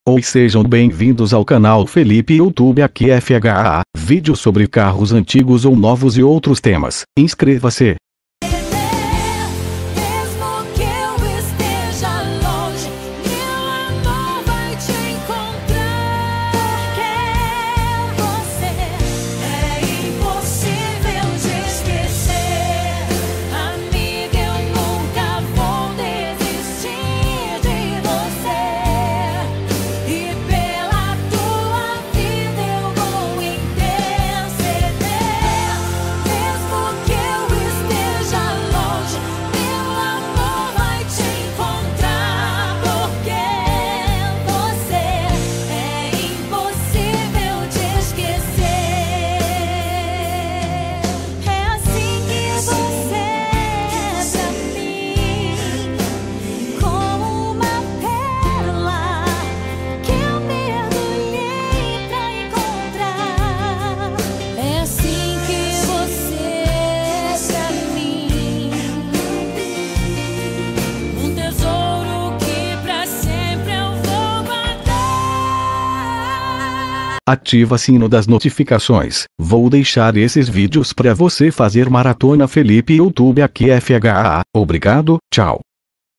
Oi, sejam bem-vindos ao canal Felipe YouTube. Aqui é FHA, vídeo sobre carros antigos ou novos e outros temas. Inscreva-se. Ativa o sino das notificações. Vou deixar esses vídeos para você fazer maratona Felipe YouTube. Aqui é FHA. Obrigado, tchau.